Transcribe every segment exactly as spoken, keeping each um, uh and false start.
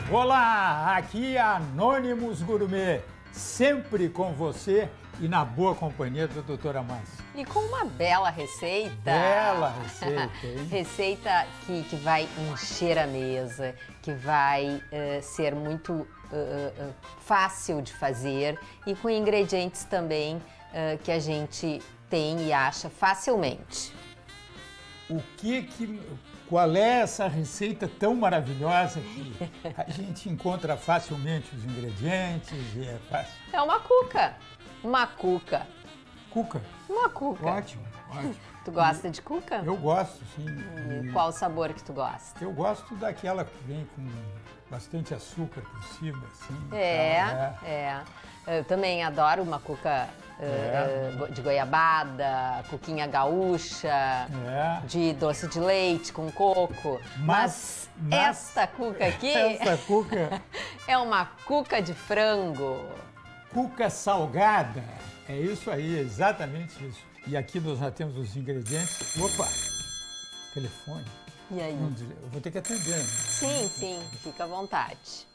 Olá, aqui é Anônimos Gourmet, sempre com você e na boa companhia da doutora Márcia. E com uma bela receita. Bela receita, hein? Receita que, que vai encher a mesa, que vai uh, ser muito uh, uh, fácil de fazer e com ingredientes também uh, que a gente tem e acha facilmente. O que que... Qual é essa receita tão maravilhosa que a gente encontra facilmente os ingredientes e é fácil? É uma cuca. Uma cuca. Cuca? Uma cuca. Ótimo, ótimo. Tu gosta de cuca? Eu gosto, sim. E qual o sabor que tu gosta? Eu gosto daquela que vem com bastante açúcar por cima, assim. É, então, é. é. Eu também adoro uma cuca É. uh, de goiabada, cuquinha gaúcha, É. de doce de leite com coco. Mas, Mas, mas esta cuca aqui essa cuca, é uma cuca de frango. cuca salgada, é isso aí, exatamente isso. E aqui nós já temos os ingredientes. Opa, telefone. E aí? Não, eu vou ter que atender. Né? Sim, sim, fica à vontade.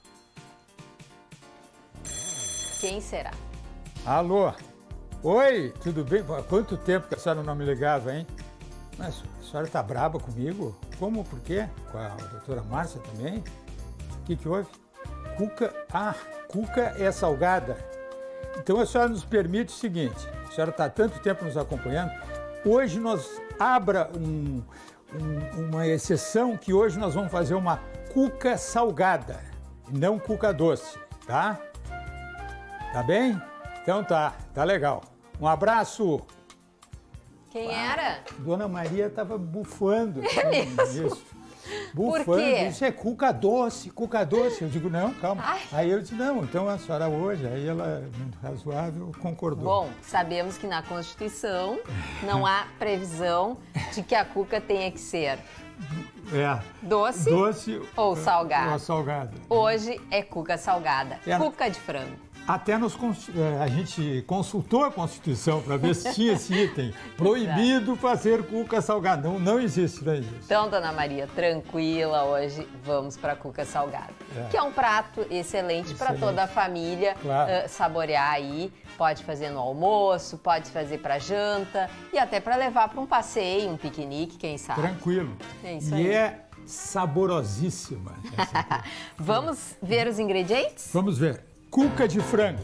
Quem será? Alô? Oi, tudo bem? Há quanto tempo que a senhora não me ligava, hein? Mas a senhora tá braba comigo? Como? Por quê? Com a doutora Márcia também? O que que houve? Cuca... Ah, cuca é salgada. Então a senhora nos permite o seguinte, a senhora está há tanto tempo nos acompanhando, hoje nós abra um, um, uma exceção que hoje nós vamos fazer uma cuca salgada, não cuca doce, tá? Tá bem? Então tá, tá legal. Um abraço. Quem era? Dona Maria estava bufando. É mesmo? Isso. Bufando. quê? Isso é cuca doce, cuca doce. Eu digo, não, calma. Ai. Aí eu disse, não, então a senhora hoje. Aí ela, muito razoável, concordou. Bom, sabemos que na Constituição não há previsão de que a cuca tenha que ser É. doce, Doce ou salgada. Ou salgada. Hoje é cuca salgada, É. cuca de frango. Até nos, cons- eh, a gente consultou a Constituição para ver se tinha esse item. Proibido fazer cuca salgada. Não, não existe, não existe. Então, Dona Maria, tranquila, hoje vamos para a cuca salgada. É. Que é um prato excelente para Excelente. toda a família Claro. eh, saborear aí. Pode fazer no almoço, pode fazer para janta e até para levar para um passeio, um piquenique, quem sabe. Tranquilo. É isso e aí. é saborosíssima. essa aqui. Vamos ver os ingredientes? Vamos ver. Cuca de frango.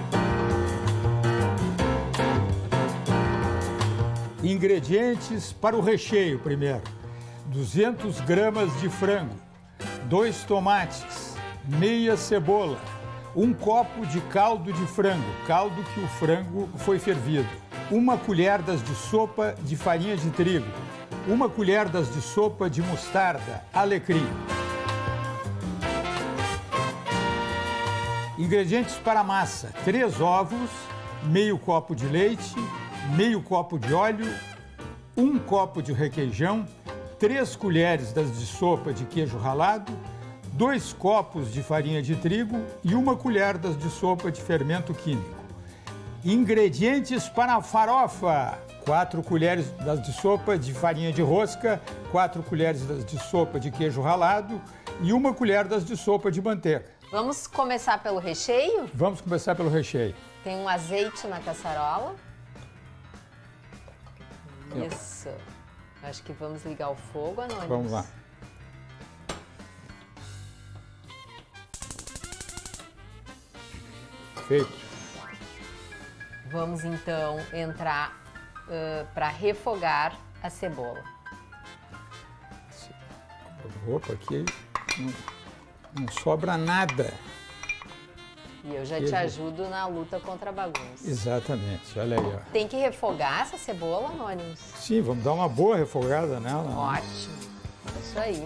Ingredientes para o recheio primeiro. duzentas gramas de frango, dois tomates, meia cebola, um copo de caldo de frango, caldo que o frango foi fervido, uma colher das de sopa de farinha de trigo, uma colher das de sopa de mostarda, alecrim. Ingredientes para a massa: três ovos, meio copo de leite, meio copo de óleo, um copo de requeijão, três colheres das de sopa de queijo ralado, dois copos de farinha de trigo e uma colher das de sopa de fermento químico. Ingredientes para a farofa: quatro colheres das de sopa de farinha de rosca, quatro colheres das de sopa de queijo ralado e uma colher das de sopa de manteiga. Vamos começar pelo recheio? Vamos começar pelo recheio. Tem um azeite na caçarola. Eu. Isso. Acho que vamos ligar o fogo, Anônimos. Vamos lá. Feito. Vamos então entrar para refogar a cebola. Opa, aqui não, não sobra nada. E eu já Que te bom. ajudo na luta contra a bagunça. Exatamente, olha aí, ó. Tem que refogar essa cebola, Anônimos? Sim, vamos dar uma boa refogada nela. né? Ótimo. Isso aí.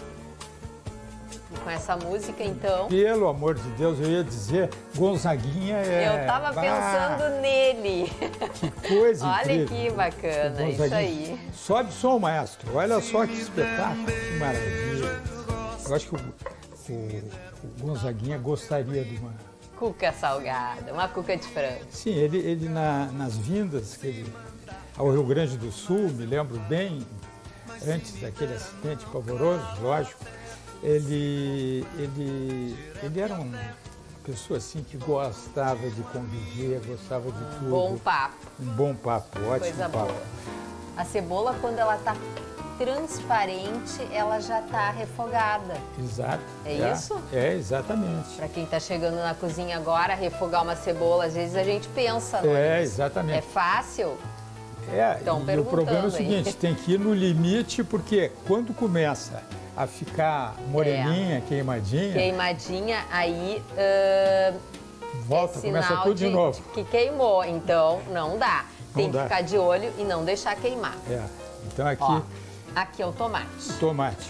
E com essa música, então, Pelo amor de Deus, eu ia dizer, Gonzaguinha é... eu tava Bah, pensando nele. Que coisa Olha incrível. que bacana, isso Gonzaguinha. aí. Sobe som, maestro. Olha só que espetáculo, que maravilha. Eu acho que o, o, o Gonzaguinha gostaria de uma... Cuca salgada, uma cuca de frango. Sim, ele, ele na- nas vindas que ele, ao Rio Grande do Sul, me lembro bem, antes daquele acidente pavoroso, lógico, ele, ele, ele era uma pessoa assim que gostava de conviver, gostava de tudo. Bom papo. Um bom papo, ótimo Coisa papo. boa. A cebola, quando ela tá transparente, ela já tá refogada. Exato. É tá? isso? É, exatamente. Para quem tá chegando na cozinha agora, refogar uma cebola, às vezes a gente pensa, não É, é? exatamente. É fácil? É, Tão e o perguntando problema é o aí. seguinte, tem que ir no limite, porque quando começa a ficar moreninha, queimadinha, Queimadinha, aí uh, volta, é começa sinal tudo de, novo. que queimou, então não dá. Tem Não que dá. ficar de olho e não deixar queimar. É. Então aqui, Ó, aqui é o tomate. tomate.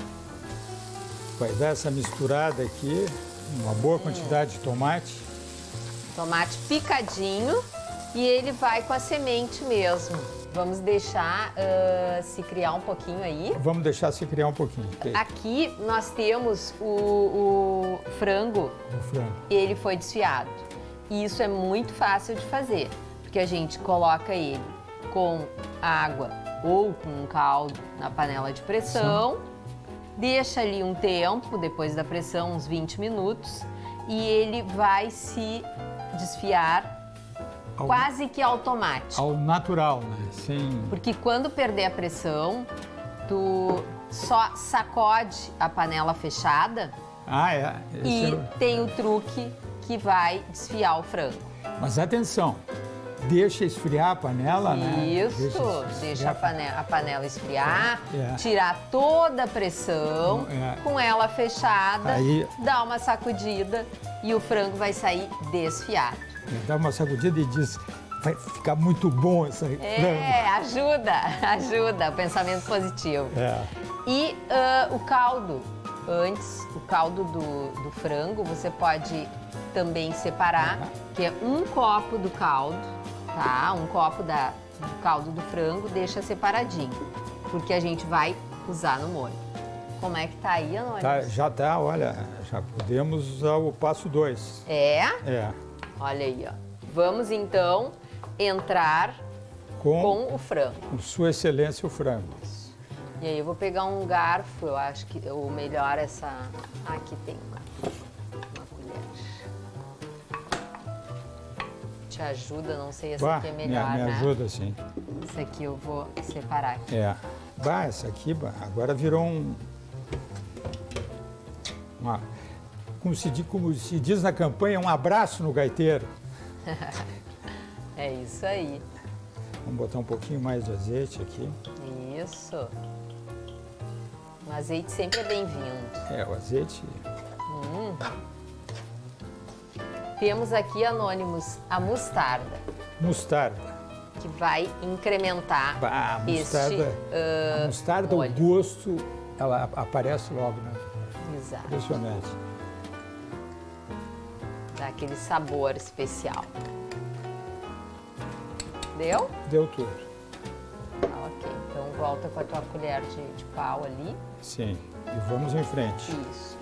Vai dar essa misturada aqui, uma boa quantidade de tomate. Tomate picadinho e ele vai com a semente mesmo. Vamos deixar uh, se criar um pouquinho aí. Vamos deixar se criar um pouquinho. ok? Aqui nós temos o, o frango, O frango. ele foi desfiado. E isso é muito fácil de fazer, porque a gente coloca ele com água ou com um caldo na panela de pressão, deixa ali um tempo, depois da pressão, uns vinte minutos, e ele vai se desfiar Ao, quase que automático. ao natural, né? Sem... Porque quando perder a pressão, tu só sacode a panela fechada Ah, é. Esse e é o- tem o truque que vai desfiar o frango. Mas atenção, deixa esfriar a panela, né? Isso, esfriar. deixa a panela, a panela esfriar, É. tirar toda a pressão, É. com ela fechada, Aí- dá uma sacudida e o frango vai sair desfiado. Dá uma sacudida e diz, vai ficar muito bom essa frango. É, ajuda, ajuda, o pensamento positivo. É. E ah, o caldo, antes, o caldo do, do frango, você pode também separar, que é um copo do caldo, tá? Um copo da, do caldo do frango, deixa separadinho, porque a gente vai usar no molho. Como é que tá aí, Anônimo? Tá, já tá, olha, já podemos usar o passo dois. É? É, Olha aí, ó. Vamos então entrar com, com o frango. com Sua Excelência o frango. E aí eu vou pegar um garfo, eu acho que o melhor é essa... Ah, aqui tem uma, uma colher. Te ajuda, não sei, essa Bah, aqui é me, melhor, me né? ajuda sim. Essa aqui eu vou separar aqui. É. Bah, essa aqui, bah, agora virou um... Uma, como, se, di- como se diz na campanha, um abraço no gaiteiro. É isso aí. Vamos botar um pouquinho mais de azeite aqui. Isso. O azeite sempre é bem-vindo. É, o azeite... Temos aqui, Anônimos, a mostarda, Mostarda. que vai incrementar Bah, a este mostarda, ah, a mostarda, molho. o gosto, ela ap- aparece logo, né? Exato. Impressionante. Dá aquele sabor especial. Deu? Deu tudo. Tá, ok. Então volta com a tua colher de, de pau ali. Sim. E vamos em frente. Isso.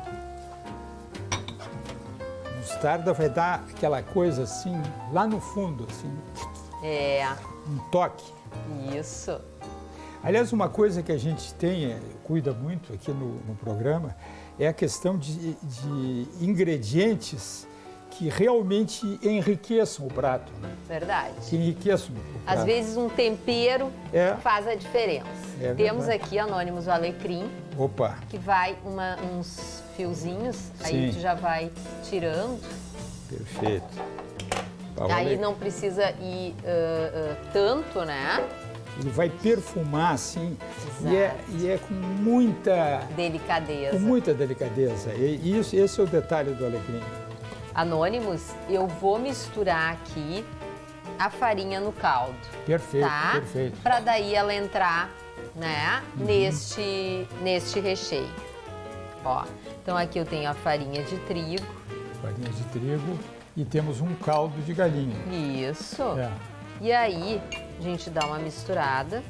Mostarda vai dar aquela coisa assim, lá no fundo, assim, É, um toque. isso. Aliás, uma coisa que a gente tem, eh, cuida muito aqui no, no programa, é a questão de, de ingredientes que realmente enriqueçam o prato, né? Verdade. Que enriqueçam o prato. Às vezes um tempero É. faz a diferença. É Temos verdade. aqui, Anônimos, o alecrim, Opa, que vai uma- uns fiozinhos, aí Sim. tu já vai tirando. perfeito. Pá, Aí olha, não precisa ir ah, ah, tanto, né? ele vai perfumar assim, e é, Exato. e é com muita, Delicadeza. com muita delicadeza. E isso, esse é o detalhe do alecrim. Anônimos, eu vou misturar aqui a farinha no caldo, Perfeito, tá? perfeito. Para daí ela entrar, né, Uhum. neste, neste recheio. Ó, então aqui eu tenho a farinha de trigo. Farinha de trigo e temos um caldo de galinha. Isso. É. E aí, a gente dá uma misturada.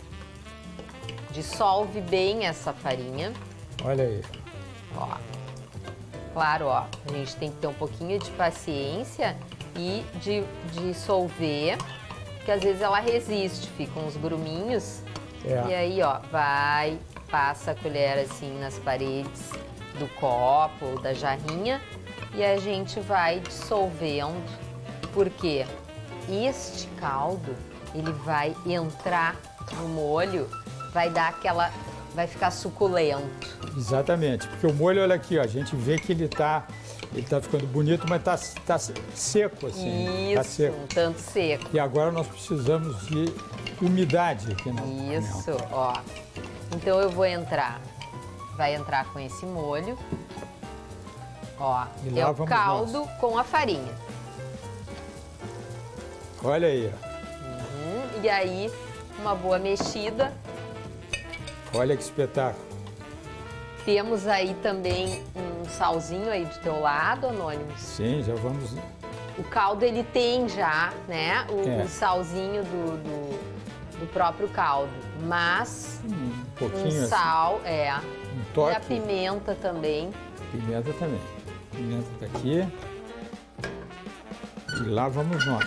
Dissolve bem essa farinha. Olha aí. Ó. Claro, ó, a gente tem que ter um pouquinho de paciência e de dissolver, porque às vezes ela resiste, ficam uns gruminhos. É. E aí, ó, vai passa a colher assim nas paredes do copo ou da jarrinha e a gente vai dissolvendo, porque este caldo, ele vai entrar no molho, vai dar aquela, vai ficar suculento. Exatamente, porque o molho, olha aqui, ó, a gente vê que ele tá, ele tá ficando bonito, mas tá, tá seco assim. Isso, tá seco. um tanto seco. E agora nós precisamos de umidade aqui no Isso, ó. Então eu vou entrar, vai entrar com esse molho, ó, E é lá o vamos caldo nós. com a farinha. Olha aí, ó. Uhum, e aí, uma boa mexida. Olha que espetáculo. Temos aí também um salzinho aí do teu lado, Anônimos. Sim, já vamos... O caldo, ele tem já, né, o, É. o salzinho do, do, do próprio caldo, mas Um pouquinho um assim, sal, é, um e toque. a pimenta também. Pimenta também. Pimenta tá aqui. E lá vamos nós.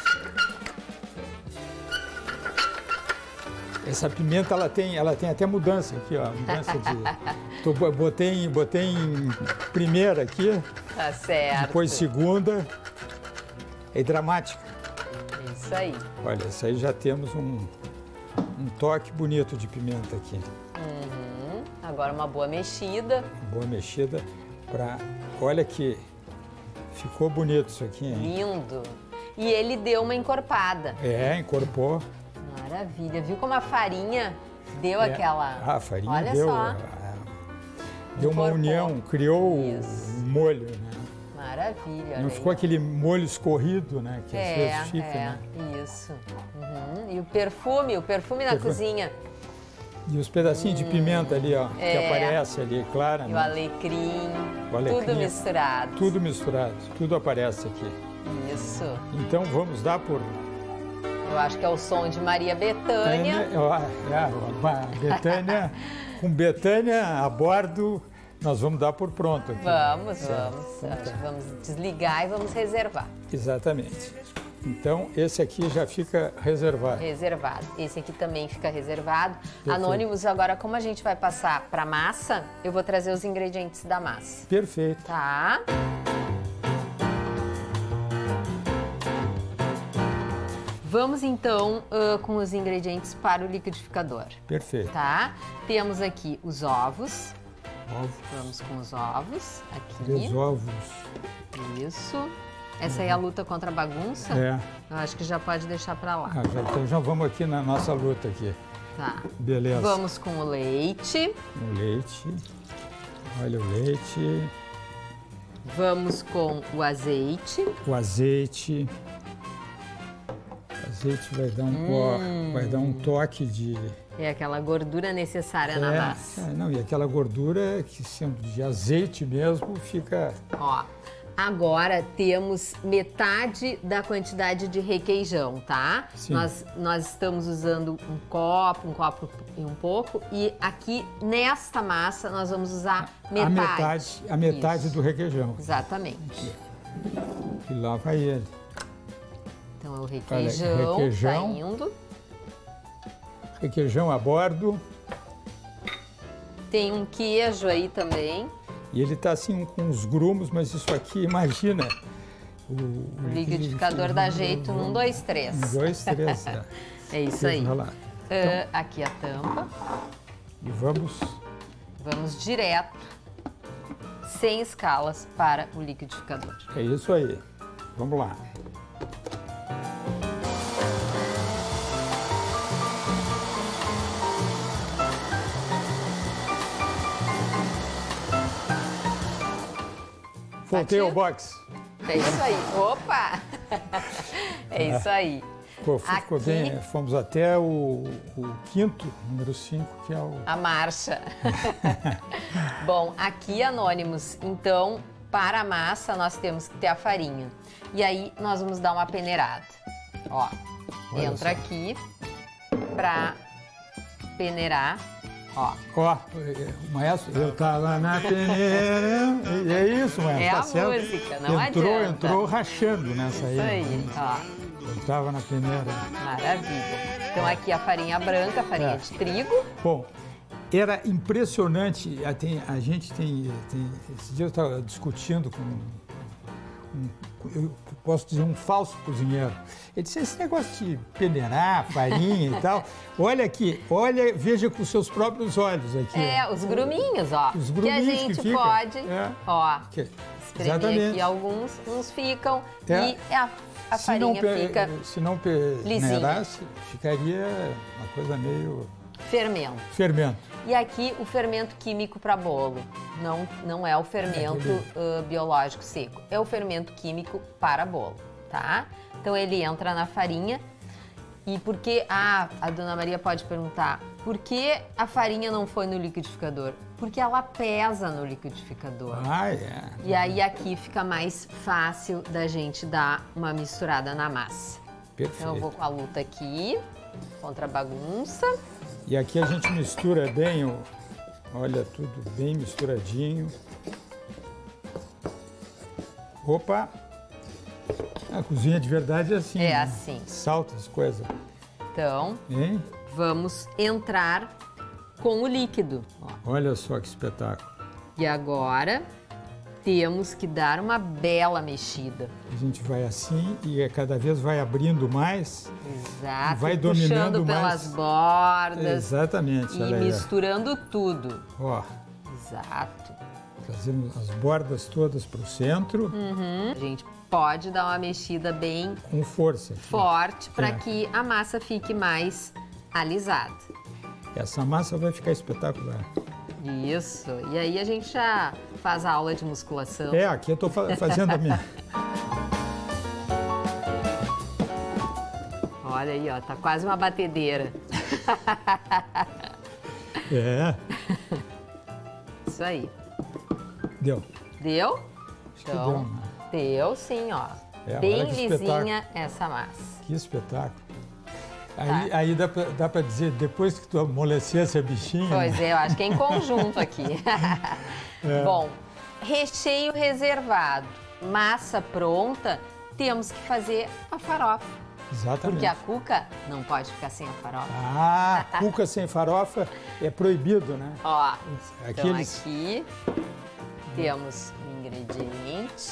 Essa pimenta, ela tem, ela tem até mudança aqui, ó. Mudança de... Tô, botei, em- botei em primeira aqui, Tá certo. depois segunda. É dramática. Isso aí. Olha, isso aí já temos um, um toque bonito de pimenta aqui. Uhum. Agora uma boa mexida. Boa mexida para... Olha que ficou bonito isso aqui, hein? Lindo. E ele deu uma encorpada. É, incorporou. Maravilha. Viu como a farinha deu É. aquela... Ah, a farinha Olha deu, só. a- deu uma Incorporou. união, criou o Isso. molho, né? Maravilha. Não olha ficou aí. aquele molho escorrido, né? Que às É, vezes fica, é, né? isso. Uhum. E o perfume, o perfume na Perfume. cozinha. E os pedacinhos de pimenta ali, ó, que é. aparece ali, clara, E o né? alecrim, O alecrim, tudo misturado. Tudo misturado, tudo aparece aqui. Isso. Então vamos dar por... Eu acho que é o som de Maria Bethânia. É, ó, é, ó, a Betânia, com Betânia a bordo, nós vamos dar por pronto aqui. Vamos, Certo. vamos. Então Acho tá. que vamos desligar e vamos reservar. Exatamente. Então, esse aqui já fica reservado. Reservado. Esse aqui também fica reservado. Perfeito. Anônimos, agora como a gente vai passar para massa, eu vou trazer os ingredientes da massa. Perfeito. Tá? Vamos então ah, com os ingredientes para o liquidificador, Perfeito. tá? Temos aqui os ovos. Ovos, Vamos com os ovos aqui. três ovos. Isso. Essa aí é a luta contra a bagunça? É. Eu acho que já pode deixar para lá. Ah, já, então já vamos aqui na nossa luta aqui. Tá. Beleza. Vamos com o leite. O leite. Olha o leite. Vamos com o azeite. O azeite. O azeite vai dar um, Hum. pó, vai dar um toque de... É aquela gordura necessária na É, massa. é, não, e aquela gordura que sendo de azeite mesmo fica... Ó, agora temos metade da quantidade de requeijão, tá? Sim. Nós, nós estamos usando um copo, um copo e um pouco. E aqui, nesta massa, nós vamos usar metade. A metade, a metade Isso. do requeijão. Exatamente. E lá vai ele. Então, é o requeijão, requeijão. tá indo. Requeijão a bordo. Tem um queijo aí também. E ele tá assim com uns grumos, mas isso aqui, imagina. O, O liquidificador dá jeito num, dois, três. Um, dois, três. É. É isso aí. Queijo ralado. Ah, aqui a tampa. E vamos... Vamos direto, sem escalas, para o liquidificador. É isso aí. Vamos lá. Voltei ao box. É isso aí. Opa! É isso aí. Ficou, ficou Aqui- bem. Fomos até o, o quinto, número cinco, que é o... A marcha. Bom, aqui, Anônimos, então, para a massa, nós temos que ter a farinha. E aí, nós vamos dar uma peneirada. Ó, Olha entra só. aqui para peneirar. Ó, Ó, o maestro, eu tava na peneira. É isso, maestro. É tá a certo? música, não entrou, adianta. Entrou rachando nessa aí. isso aí, ó. Eu tava na peneira. Maravilha. Então, aqui a farinha branca, a farinha É. de trigo. Bom, era impressionante. A, tem, a gente tem, tem... Esse dia eu estava discutindo com um, um, eu posso dizer, um falso cozinheiro. Ele disse, esse negócio de peneirar, farinha e tal, olha aqui, olha, veja com os seus próprios olhos aqui. É, ó. Os gruminhos, ó. Os gruminhos que a gente que fica, pode, é, ó, que, espremer exatamente. aqui alguns, uns ficam É. e a, a se farinha não, fica Se não peneirasse, ficaria uma coisa meio... fermento. Fermento. E aqui o fermento químico para bolo. Não, não é o fermento uh, biológico seco, é o fermento químico para bolo, tá? Então ele entra na farinha. E por que... Ah, a dona Maria pode perguntar, por que a farinha não foi no liquidificador? Porque ela pesa no liquidificador. Ah, é. E aí aqui fica mais fácil da gente dar uma misturada na massa. Perfeito. Então eu vou com a luta aqui, contra a bagunça. E aqui a gente mistura bem, o, olha, tudo bem misturadinho. Opa! A cozinha de verdade é assim. É né? assim. Salta as coisas. Então, Hein? vamos entrar com o líquido. Ó. Olha só que espetáculo. E agora temos que dar uma bela mexida. A gente vai assim e cada vez vai abrindo mais. Exato. Vai e dominando puxando pelas mais. bordas. Exatamente. E olha aí, misturando tudo. ó. Exato. Trazendo as bordas todas para o centro. Uhum. A gente pode dar uma mexida bem Com força. Aqui. forte para É. que a massa fique mais alisada. Essa massa vai ficar espetacular. Isso. E aí a gente já faz a aula de musculação. É, aqui eu estou fazendo a minha. Olha aí, ó, tá quase uma batedeira. É, Isso aí. deu. Deu? Acho que deu, né? deu sim, ó. É, Bem olha que lisinha essa massa. Que espetáculo. Aí, aí dá pra, dá pra dizer, depois que tu amolecesse a bichinha... Pois é, eu acho que é em conjunto aqui. É. Bom, recheio reservado, massa pronta, temos que fazer a farofa. Exatamente. Porque a cuca não pode ficar sem a farofa. Ah, cuca sem farofa é proibido, né? Ó, Aqueles... então aqui temos o ingrediente,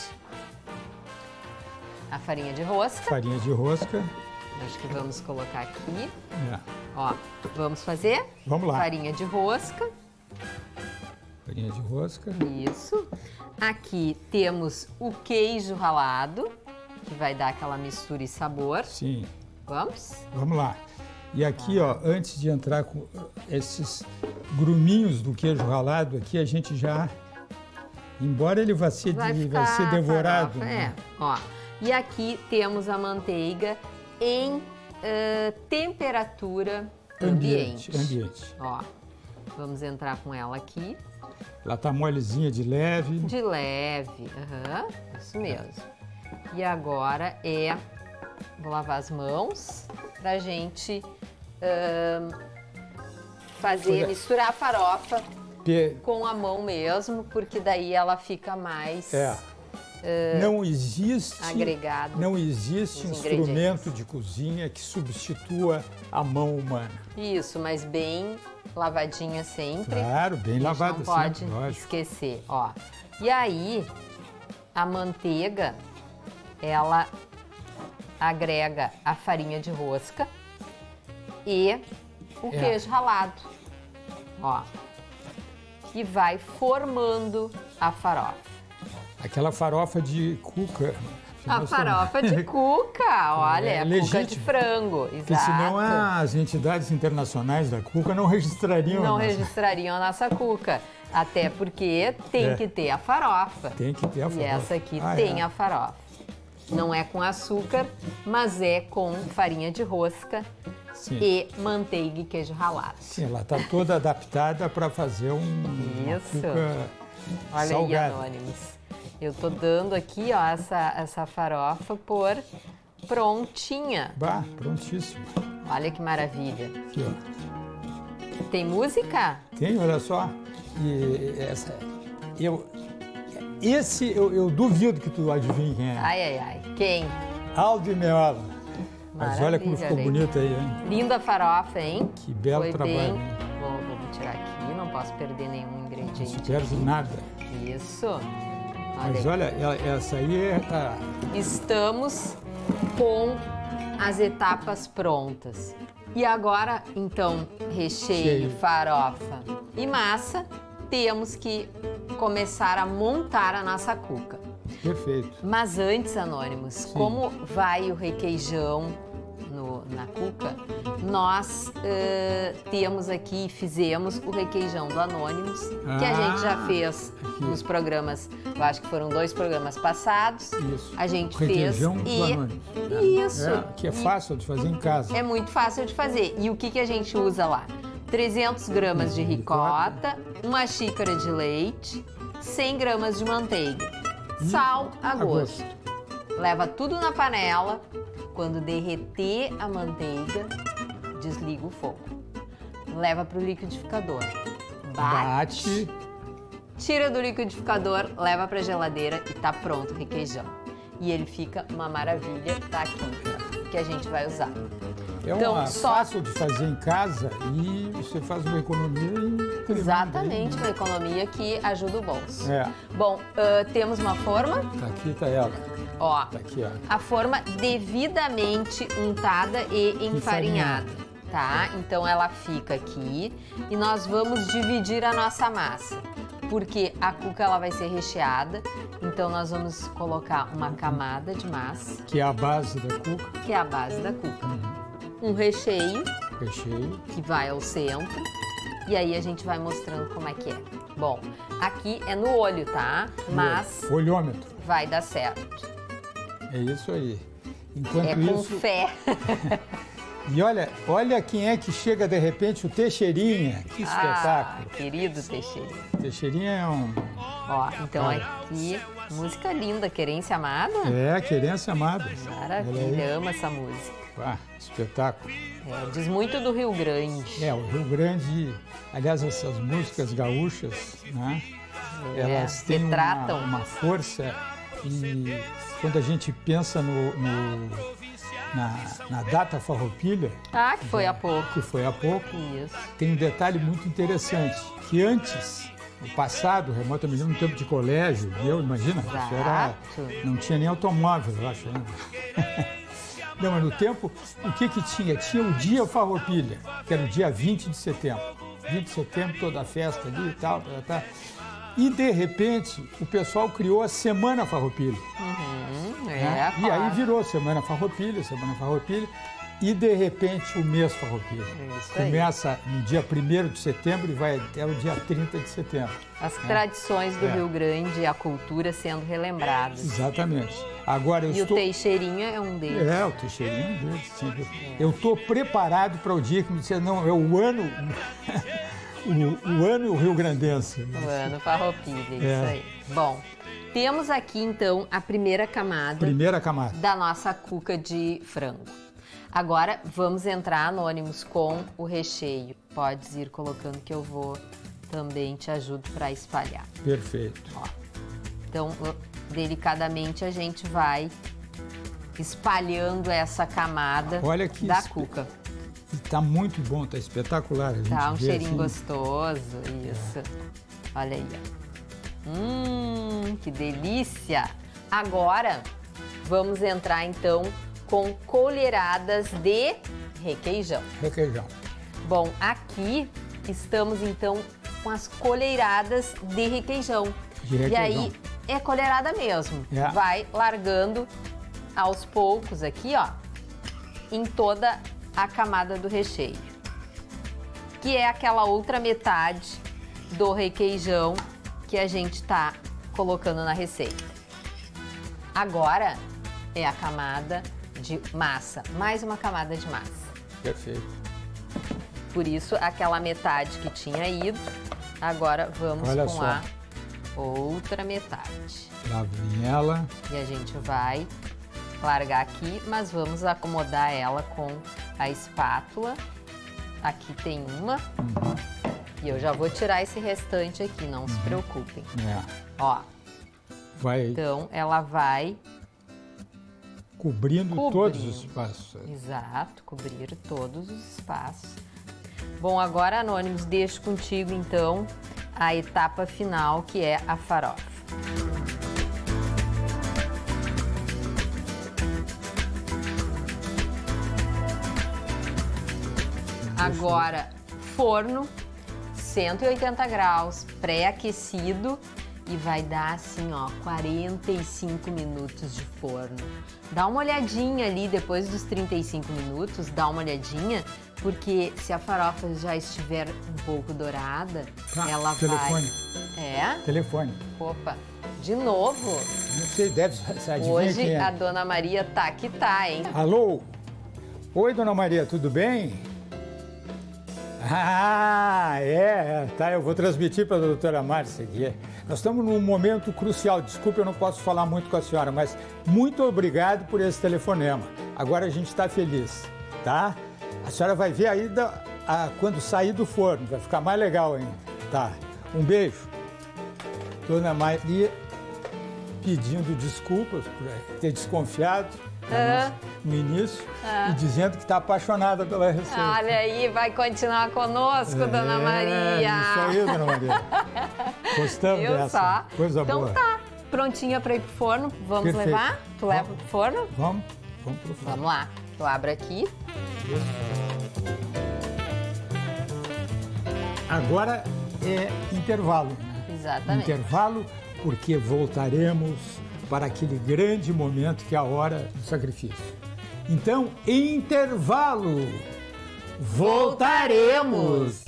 a farinha de rosca. Farinha de rosca. Acho que vamos colocar aqui. É. Ó, vamos fazer? Vamos lá. Farinha de rosca. Farinha de rosca. Isso. Aqui temos o queijo ralado, que vai dar aquela mistura e sabor. Sim. Vamos? Vamos lá. E aqui, ó, antes de entrar com esses gruminhos do queijo ralado, aqui a gente já... Embora ele vá ser, Vai, de- ficar vai ser devorado, farofa, né? É, ó. E aqui temos a manteiga em eh, temperatura ambiente. Ambiente, ambiente. Ó, vamos entrar com ela aqui. Ela tá molezinha de leve. De leve, aham, isso mesmo. E agora é, vou lavar as mãos pra gente ahn, fazer, Olha. misturar a farofa Pe- com a mão mesmo, porque daí ela fica mais É. Não existe, agregada. não existe os instrumento ingredientes. de cozinha que substitua a mão humana. Isso, mas bem lavadinha sempre. Claro, bem A gente lavada não pode sempre, lógico. esquecer, ó. E aí, a manteiga, ela agrega a farinha de rosca e o É. queijo ralado, ó. E vai formando a farofa. Aquela farofa de cuca. A Nós farofa estamos- de cuca, olha, É é, cuca de legítimo. frango, Porque exato. senão as entidades internacionais da cuca não registrariam. Não a nossa- registrariam a nossa cuca. Até porque tem É. que ter a farofa. Tem que ter a farofa. E essa aqui Ah, tem é. a farofa. Não é com açúcar, mas é com farinha de rosca Sim. e manteiga e queijo ralado. Sim, ela está toda adaptada para fazer um, uma Isso. cuca Olha salgada. aí, Anônimos. Eu tô dando aqui, ó, essa, essa farofa por prontinha. Bah, prontíssimo. Olha que maravilha. Aqui, ó. Tem música? Tem, olha só. E essa, eu, esse eu, eu duvido que tu adivinhe quem é. Ai, ai, ai. Quem? Aldo e Meola. Mas olha como Maravilha, ficou gente. bonito aí, hein? Linda farofa, hein? Que belo Foi trabalho, bem... hein? Vou, vou tirar aqui, não posso perder nenhum ingrediente. Não perde nada. Isso. Olha Mas aí. olha, essa aí é... Tá... Estamos com as etapas prontas. E agora, então, recheio, Cheio. farofa e massa, temos que começar a montar a nossa cuca. Perfeito. Mas antes, Anônimos, Sim. como vai o requeijão no, na cuca, nós uh, temos aqui, fizemos o requeijão do Anônimos, que a Ah, gente já fez aqui. nos programas, eu acho que foram dois programas passados. Isso. A gente O fez requeijão do e Anônimos. isso. É, que é fácil de fazer em casa. É muito fácil de fazer. E o que, que a gente usa lá? trezentas gramas de ricota, uma xícara de leite, cem gramas de manteiga, sal a gosto. Leva tudo na panela. Quando derreter a manteiga, desliga o fogo. Leva para o liquidificador. Bate. Bate. Tira do liquidificador, leva para a geladeira e tá pronto o requeijão. E ele fica uma maravilha. Tá aqui, ó, que a gente vai usar. É Então, uma só- fácil de fazer em casa e você faz uma economia incrível. Exatamente, uma economia que ajuda o bolso. É, Bom, ah, temos uma forma, tá aqui, tá ela. ó, Tá aqui, ó. a forma devidamente untada e enfarinhada, tá? Então ela fica aqui e nós vamos dividir a nossa massa, porque a cuca ela vai ser recheada, então nós vamos colocar uma camada de massa, Que é a base da cuca, que é a base da cuca, um recheio recheio. que vai ao centro. E aí a gente vai mostrando como é que é. Bom, aqui é no olho, tá? Mas Olhômetro. vai dar certo. É isso aí. Enquanto É com isso. fé. E olha, olha quem é que chega de repente, o Teixeirinha. Que Ah, espetáculo. querido Teixeirinha. Teixeirinha é um. Ó, então Olha. aqui, música linda, Querência Amada. É, querência amada. Maravilha, Olha aí. amo essa música. Ah, espetáculo. É, diz muito do Rio Grande. É, o Rio Grande, aliás, essas músicas gaúchas, né? É, Elas têm uma, retratam. uma força e quando a gente pensa no, no- na, na data farroupilha, Ah, que foi há pouco. que foi há pouco, Isso. tem um detalhe muito interessante, que antes, no passado, remotamente, no tempo de colégio, eu imagina, isso era, Exato. não tinha nem automóvel, eu acho. Né? Não, mas no tempo, o que que tinha? Tinha o dia farroupilha, que era o dia vinte de setembro. vinte de setembro, toda a festa ali e tal, tal, tal. E, de repente, o pessoal criou a Semana Farroupilha. Uhum, Né? é, E aí claro. virou Semana Farroupilha, Semana Farroupilha. E, de repente, o mês Farroupilha. Isso aí. Começa no dia primeiro de setembro e vai até o dia trinta de setembro. As tradições do É. Rio Grande e a cultura sendo relembradas. Exatamente. Agora eu E estou... o Teixeirinha é um deles. É, o Teixeirinho deles. sim. Eu estou preparado para o dia que me disser, não, é o ano... o, o ano Rio Grandense. O ano Farroupilha, isso É. aí. Bom, temos aqui então a primeira camada Primeira camada. da nossa cuca de frango. Agora vamos entrar, Anônimos, com o recheio. Podes ir colocando que eu vou também te ajudo para espalhar. Perfeito. Então, delicadamente a gente vai espalhando essa camada Olha que da espe- cuca. Está muito bom, está espetacular. A gente Tá um vê cheirinho assim. gostoso, isso. Olha aí, ó. Hum, que delícia! Agora, vamos entrar então com colheradas de requeijão. Requeijão. Bom, aqui estamos então com as colheradas de requeijão. De E requeijão. aí é colherada mesmo. É. Vai largando aos poucos aqui, ó, em toda a camada do recheio. Que é aquela outra metade do requeijão que a gente tá colocando na receita. Agora é a camada de massa, mais uma camada de massa. Perfeito. Por isso, aquela metade que tinha ido, agora vamos Olha com só. a outra metade. Lá vem ela. E a gente vai largar aqui, mas vamos acomodar ela com a espátula. Aqui tem uma. E eu já vou tirar esse restante aqui, não se preocupem. É. Ó, Vai então ela vai, cobrindo Cobrindo. todos os espaços. exato, cobrir todos os espaços. Bom, agora, Anônimos, deixo contigo, então, a etapa final, que é a farofa. Agora, forno, cento e oitenta graus, pré-aquecido, e vai dar assim, ó, quarenta e cinco minutos de forno. Dá uma olhadinha ali, depois dos trinta e cinco minutos, dá uma olhadinha, porque se a farofa já estiver um pouco dourada, ah, ela telefone. vai... É? Telefone. Opa, de novo? Não sei, deve sair. Hoje quem é. A Dona Maria tá que tá, hein? Alô? Oi, Dona Maria, tudo bem? Ah, é, tá, eu vou transmitir para a doutora Márcia aqui. Nós estamos num momento crucial, desculpe, eu não posso falar muito com a senhora, mas muito obrigado por esse telefonema. Agora a gente está feliz, tá? A senhora vai ver aí da, a, quando sair do forno, vai ficar mais legal ainda, tá? Um beijo. Dona Maria pedindo desculpas por ter desconfiado Ah. no início Ah. e dizendo que está apaixonada pela receita. Olha aí, vai continuar conosco, Dona É, Maria. Isso aí, Dona Maria. Gostamos Viu dessa. só? Coisa então boa. tá, prontinha para ir pro forno. Vamos Perfeito. levar? Tu leva Vamos. pro forno? Vamos, vamos pro forno. Vamos lá. Eu abro aqui. Agora é intervalo, né? Exatamente. Intervalo, porque voltaremos para aquele grande momento que é a hora do sacrifício. Então, intervalo. Voltaremos.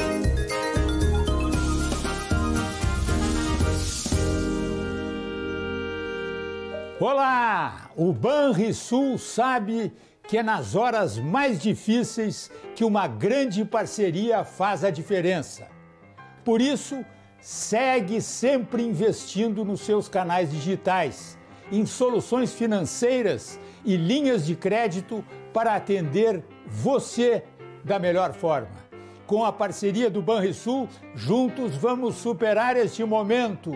Olá! O Banrisul sabe que é nas horas mais difíceis que uma grande parceria faz a diferença. Por isso, segue sempre investindo nos seus canais digitais, em soluções financeiras e linhas de crédito para atender você da melhor forma. Com a parceria do Banrisul, juntos vamos superar este momento.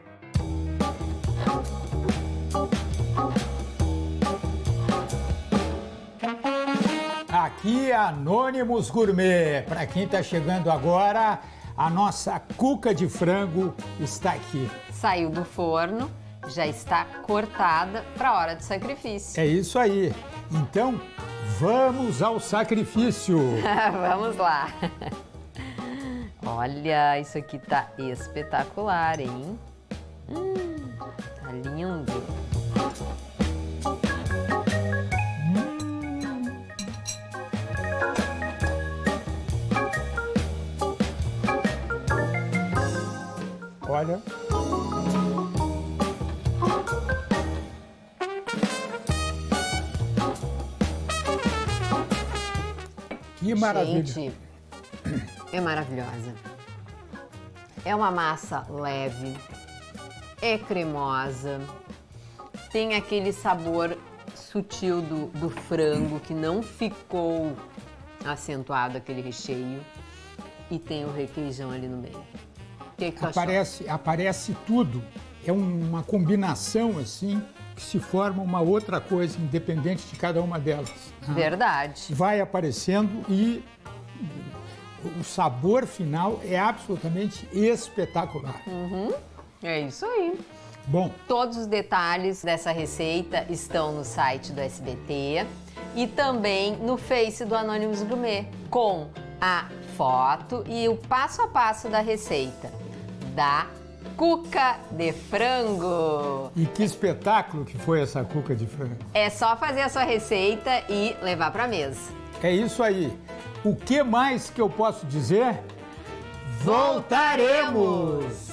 Aqui é Anônimos Gourmet. Para quem está chegando agora, a nossa cuca de frango está aqui. Saiu do forno, já está cortada para a hora do sacrifício. É isso aí. Então, vamos ao sacrifício. Vamos lá. Olha, isso aqui tá espetacular, hein? Hum, tá lindo. Olha. Que maravilha. Gente, é maravilhosa. É uma massa leve, é cremosa, tem aquele sabor sutil do, do frango que não ficou acentuado aquele recheio e tem o requeijão ali no meio. Que que aparece, aparece tudo. É uma combinação assim que se forma uma outra coisa independente de cada uma delas. Verdade. Vai aparecendo e o sabor final é absolutamente espetacular. Uhum. É isso aí. Bom, todos os detalhes dessa receita estão no site do S B T e também no Face do Anônimos Gourmet, com a foto e o passo a passo da receita da cuca de frango. E que espetáculo que foi essa cuca de frango. É só fazer a sua receita e levar para mesa. É isso aí. O que mais que eu posso dizer? Voltaremos!